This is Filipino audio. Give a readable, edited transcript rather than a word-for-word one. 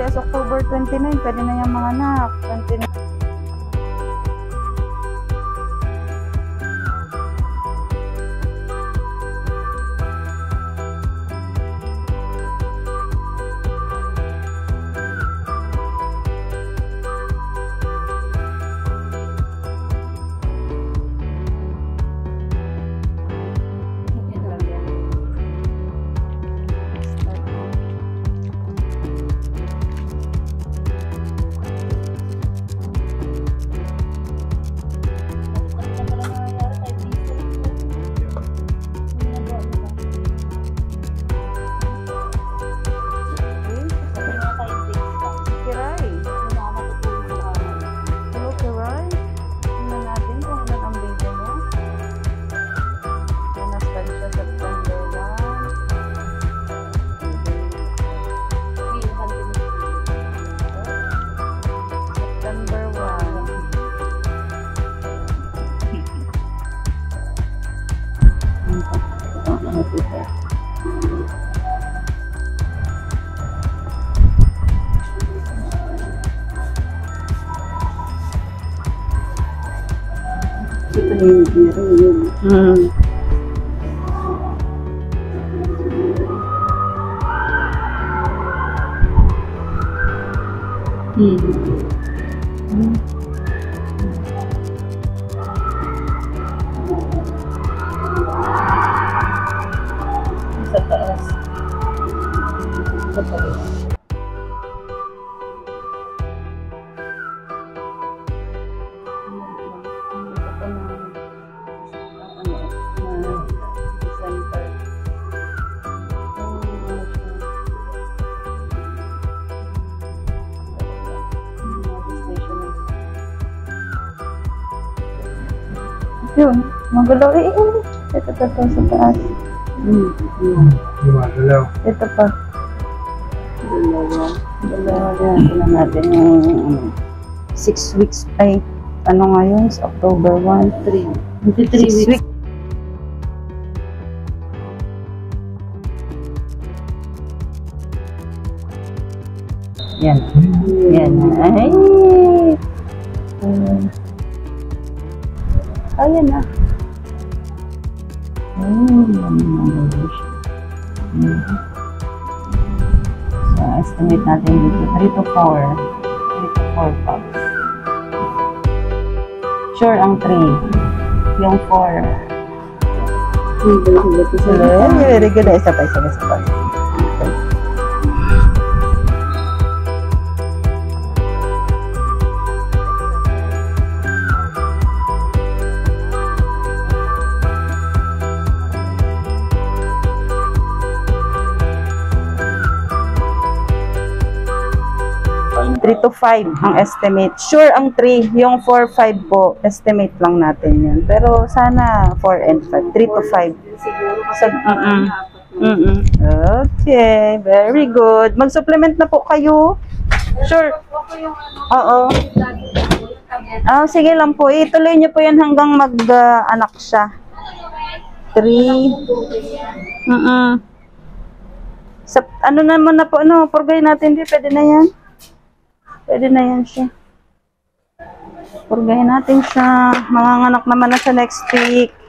today is October 29. Pwede na yung mga anak. 29. Sa taas. Sa taas. Yun, magalaw. Ito sa taas. Magalaw. Ito pa. Dalawa. Tignan natin yung 6 weeks. Ay, ano ngayon? October 1, 3. 6 weeks. Yan. Yan. Ay! Ayan na. So, estimate natin dito. 3 to 4. 3 to 4 pups. Sure ang 3. Yung 4. Very good. Isa pa. to 5 ang estimate. Sure ang 3, yung 4, 5 po, estimate lang natin yun. Pero sana 4 and 5, 3 to 5. So, Okay, very good. Mag-supplement na po kayo. Sure. Oo. Sige lang po. Ituloy niyo po yan hanggang mag-anak siya. 3. Ano naman na po, purgay natin din. Pwede na yan. Pwede na yan siya. Purgahin natin siya. Manganganak naman na sa next week.